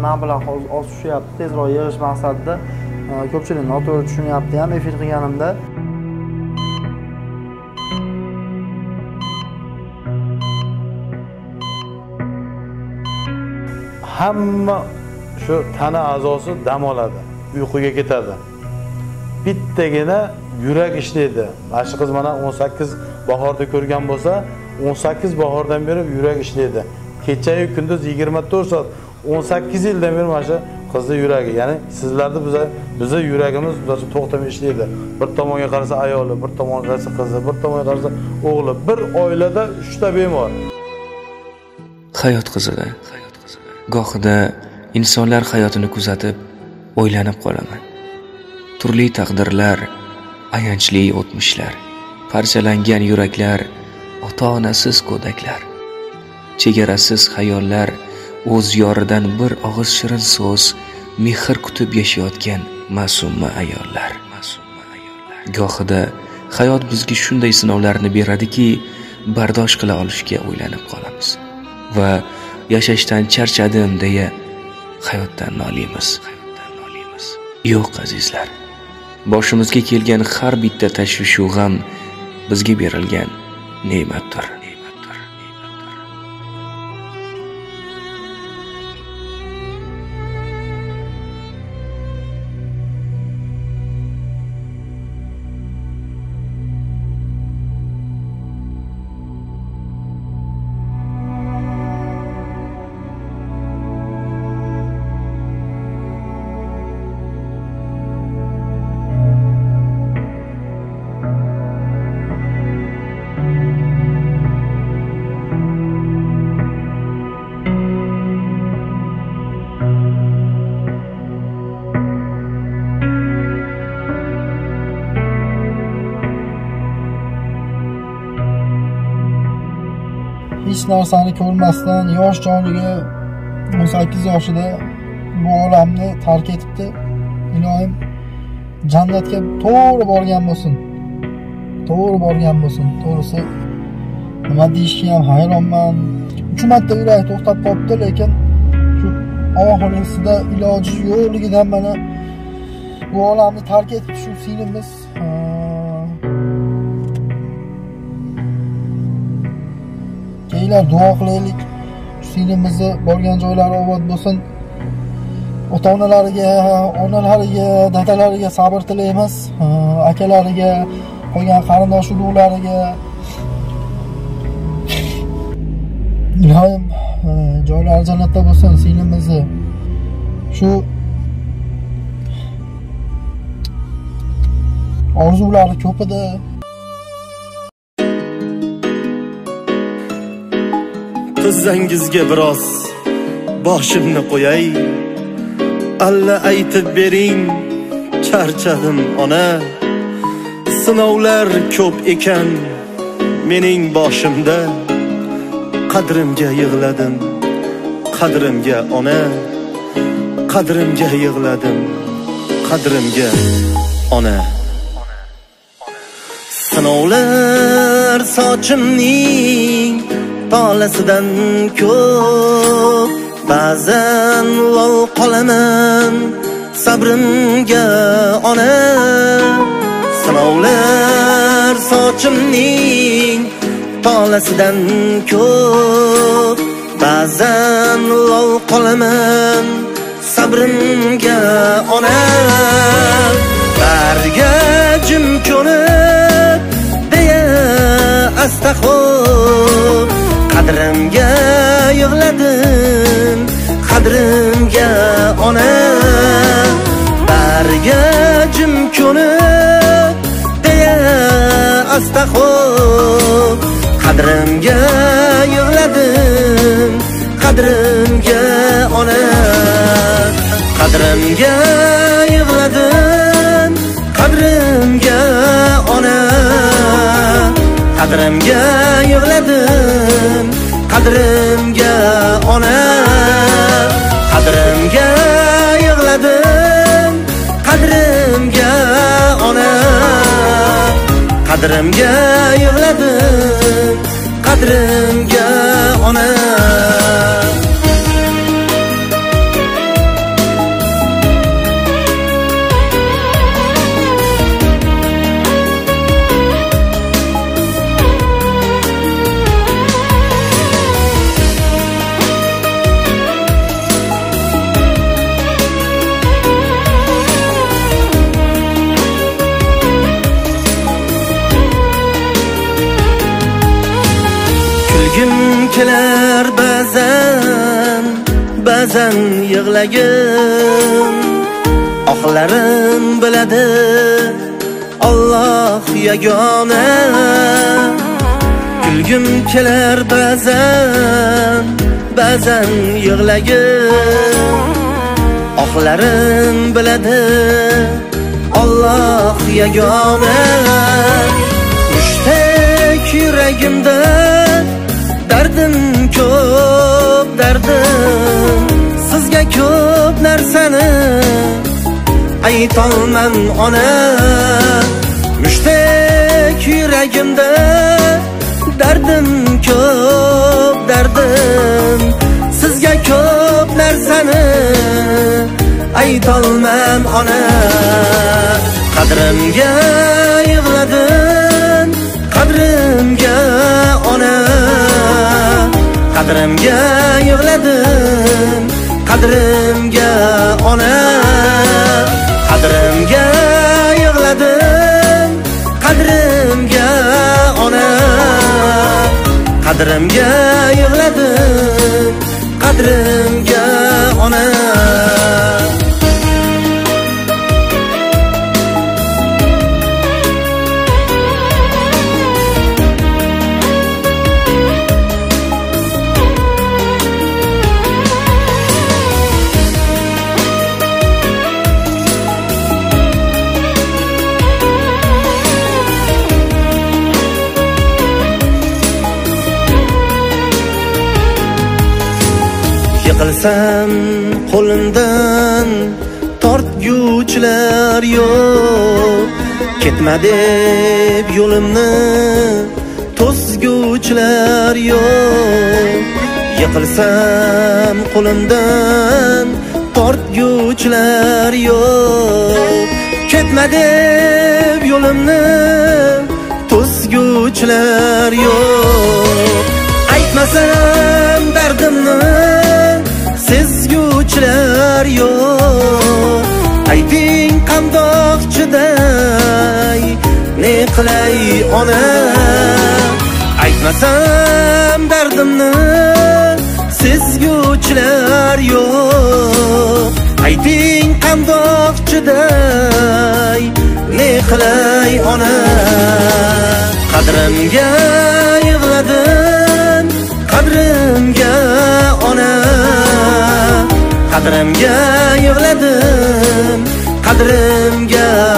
mablag' oz tushyapti, tezroq yig'ish maqsadida ko'pchilik noto'g'ri tushunyapti ham efir qilganimda. Hamma shu tana a'zosi dam oladi, uyquga ketadi. Bittagina yurak ishlaydi. Mana shu qiz mana 18 bahorda ko'rgan bo'lsa, 18 bahordan beri yurak ishlaydi. Kecha-yu kunduz 24 soat 18 yildan beri mana shu qizning yuragi, ya'ni sizlarda bizning yuragimiz to'xtamay ishlaydi. Bir tomonga qarasa ayoli, bir tomonga qarasa qizi, bir tomonga qarasa o'g'li, bir oilada 3 ta bemor. Hayot qizig'i. Gohida insonlar hayotini kuzatib, o'ylanib qolaman. Turli taqdirlar, ayanchli o'tmishlar, parchalangan yuraklar, ota-onasiz go'daklar, chegarasiz xayollar, o'z yoridan bir og'iz shirin so'z, mehr kutib yashayotgan ma'suma ayollar. Gohida hayot bizga shunday sinovlarni beradiki, bardosh qila olishga o'ylanib qolamiz va yashashdan charchadim deya hayotdan noliymiz. Yo'q azizlar, boshimizga kelgan har bitta tashvish va g'am bizga berilgan ne'matdir. Hech narsani ko'rmasdan yosh joniga 18 yoshida bu olamni tark etibdi. Ilohim jannatga to'g'ri borgan bo'lsin. To'g'risi nima deyishga ham hayronman. 3 marta yurak to'xtab qolibdi, lekin shu oxirisida iloji yo'qligidan mana bu olamni tark etib shu singlimiz duo qilaylik. Singlimizni borgan joylari obod bo'lsin. Ota-onalariga, onalariga, dadalariga sabr tilaymiz. Akalariga, qolgan qarindosh urug'lariga Ilohim joylari jannatda bo'lsin singlimizni. Shu orzulari ko'p edi. Tizzangizga biroz boshimni qo'yay, alla aytib bering, charchadim ona. Sinovlar ko'p ekan mening boshimda, qadrimga yig'ladim, qadrimga ona, qadrimga yig'ladim, qadrimga ona. Sinovlar sochimning tolasidan ko'p, ba'zan lol qolaman sabrimga ona. Sinovlar sochimning tolasidan ko'p, ba'zan lol qolaman sabrimga ona. Barga jim ko'nib deya asta xo'p, qadrimga yig'ladim, qadrimga ona. Barga jim ko'nib deya asta xo'p, qadrimga yig'ladim, qadrimga ona. Qadrimga yig'ladim, qadrimga ona. Qadrimga yig'ladim, qadrimga ona. Qadrimga yig'ladim, qadrimga ona. Qadrimga yig'ladim, qadrimga ona. kelar ba'zan yig'lagim, oxlarim biladi Alloh yagona. Kulgim kelar ba'zan yig'lagim, oxlarim biladi Alloh yagona. Mushtaq yuragimda dardim ko'p, dardim sizga ko'p narsani aytolman ona. Mushtaq yuragimda dardim ko'p, dardim sizga ko'p narsani aytolman ona. Qadrimga yig'ladim, qadrimga ona. Qadrimga yig'ladim, qadrimga ona. Qadrimga yig'ladim, qadrimga ona. Qadrimga yig'ladim, qadrimga ona. Yiqilsam qo'limdan tortguvchilar yo'q, ketma deb yo'limni to'sguvchilar yo'q. Yiqilsam qo'limdan tortguvchilar yo'q, ketma deb yo'limni to'sguvchilar yo'q. Aytmasam dardimni sezguvchilar yo'q. Ayting qandoq chiday, ne qilay ona. Aytmasam dardimni sezguvchilar yo'q. Ayting qandoq chiday, ne qilay ona. Qadrimga yig'ladim, qadrimga ona. Qadrimga yig'ladim, qadrimga